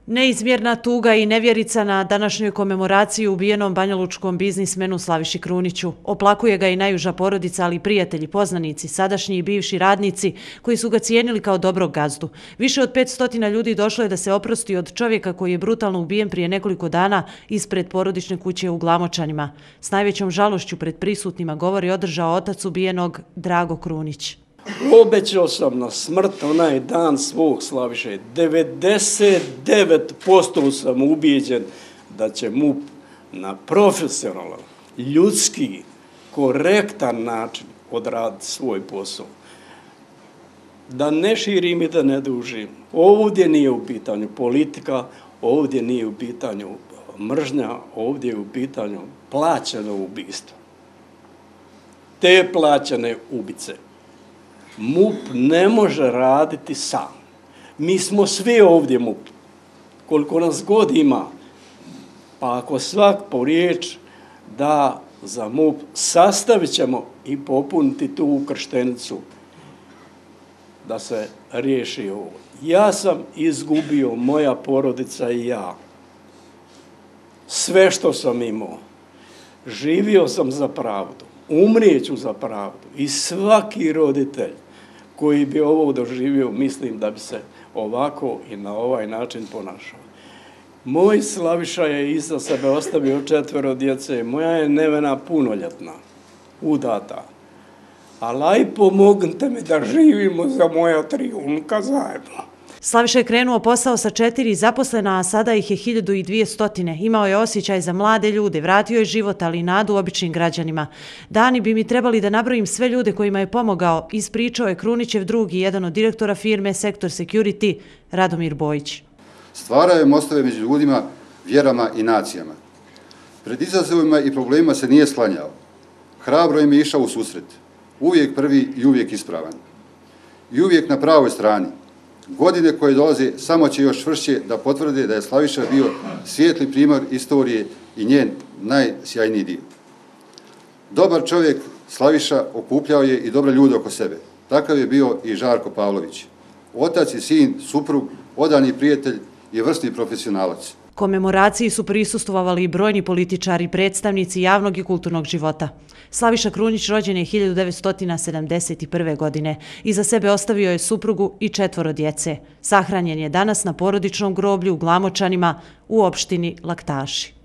Neizmjerna tuga i nevjerica na današnjoj komemoraciji ubijenom banjalučkom biznismenu Slaviši Kruniću. Oplakuje ga i najuža porodica, ali i prijatelji, poznanici, sadašnji i bivši radnici koji su ga cijenili kao dobrog gazdu. Više od 500 ljudi došlo je da se oprosti od čovjeka koji je brutalno ubijen prije nekoliko dana ispred porodične kuće u Glamočanima. S najvećom žalošću pred prisutnima govor je održao otac ubijenog Drago Krunić. Obećao sam na smrt onaj dan svog Slaviše. 99% sam ubijeđen da će MUP na profesionalan, ljudski, korektan način odraditi svoj posao. Da ne širim i da ne dužim. Ovdje nije u pitanju politika, ovdje nije u pitanju mržnja, ovdje je u pitanju plaćeno ubistvo. Te plaćene ubice MUP ne može raditi sam. Mi smo svi ovdje MUP. Koliko nas god ima, pa ako svak po riječ da za MUP, sastavit ćemo i popuniti tu ukrštenicu da se riješi ovo. Ja sam izgubio, moja porodica i ja, sve što sam imao. Živio sam za pravdu, umrijeću za pravdu i svaki roditelj koji bi ovo doživio, mislim da bi se ovako i na ovaj način ponašao. Moj Slaviša je iza sebe ostavio 4 djece, moja je nevena punoljetna, udata. Ali aj pomognite mi da živimo za moja 3 unuka zajedno. Slaviša je krenuo posao sa 4 zaposlena, a sada ih je 1200. Imao je osjećaj za mlade ljude, vratio je život, ali i nadu običnim građanima. Dani bi mi trebali da nabrojim sve ljude kojima je pomogao, ispričao je Krunićev drugi, jedan od direktora firme Sektor Security, Radomir Bojić. Stvarao je mostove među ljudima, vjerama i nacijama. Pred izazovima i problemima se nije sklanjao. Hrabro im je išao u susret. Uvijek prvi i uvijek ispravan. I uvijek na pravoj strani. Godine koje dolaze samo će još čvršće da potvrde da je Slaviša bio svijetli primjer istorije i njen najsjajniji dio. Dobar čovjek Slaviša okupljao je i dobre ljude oko sebe. Takav je bio i Žarko Pavlović. Otac i sin, suprug, odani prijatelj i vrsni profesionalac. Komemoraciji su prisustvovali i brojni političari, predstavnici javnog i kulturnog života. Slaviša Krunić rođen je 1971. godine. Iza sebe ostavio je suprugu i 4 djece. Sahranjen je danas na porodičnom groblju u Glamočanima u opštini Laktaši.